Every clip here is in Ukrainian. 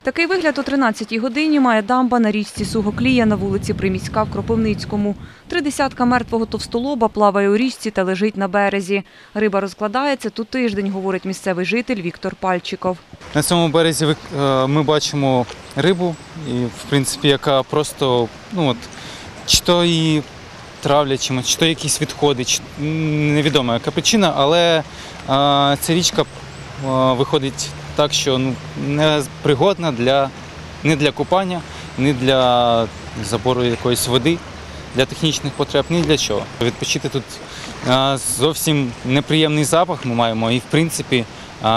Такий вигляд о 13-й годині має дамба на річці Сугоклія на вулиці Приміська в Кропивницькому. 3 десятка мертвого товстолоба плаває у річці та лежить на березі. Риба розкладається тут тиждень, говорить місцевий житель Віктор Пальчиков. На цьому березі ми бачимо рибу, в принципі, яка просто, чи то її травлять чимось, чи то якісь відходи, невідома яка причина, але ця річка виходить так, що не пригодна ні для купання, ні для забору якоїсь води, для технічних потреб, ні для чого. Відпочити тут зовсім неприємний запах ми маємо і, в принципі,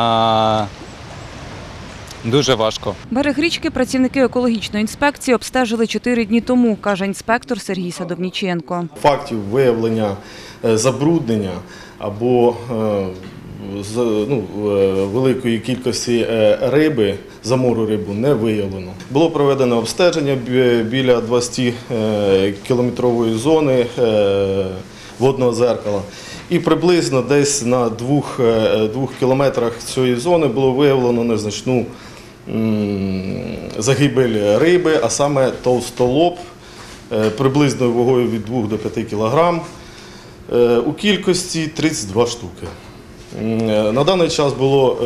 дуже важко. Берег річки працівники екологічної інспекції обстежили 4 дні тому, каже інспектор Сергій Садовніченко. Фактів виявлення забруднення або великої кількості риби, замору рибу не виявлено. Було проведено обстеження біля 20-кілометрової зони водного дзеркала. І приблизно десь на 2 кілометрах цієї зони було виявлено незначну загибель риби, а саме товстолоб приблизною вагою від 2 до 5 кг у кількості 32 штуки. На даний час було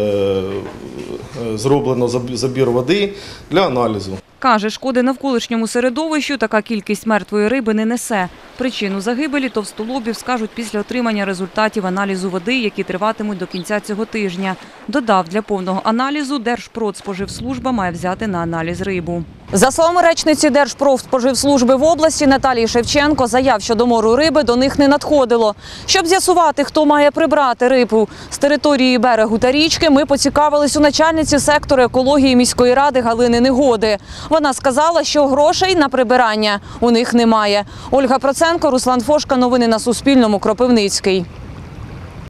зроблено забір води для аналізу. Каже, шкоди навколишньому середовищу така кількість мертвої риби не несе. Причину загибелі товстолобів скажуть після отримання результатів аналізу води, які триватимуть до кінця цього тижня. Додав, для повного аналізу Держпродспоживслужба має взяти на аналіз рибу. За словами речниці Держпродспоживслужби в області Наталії Шевченко, заяв щодо мору риби до них не надходило. Щоб з'ясувати, хто має прибрати рибу з території берегу та річки, ми поцікавились у начальниці сектору екології міської ради Галини Негоди. Вона сказала, що грошей на прибирання у них немає. Ольга Проценко, Руслан Фошка. Новини на Суспільному. Кропивницький.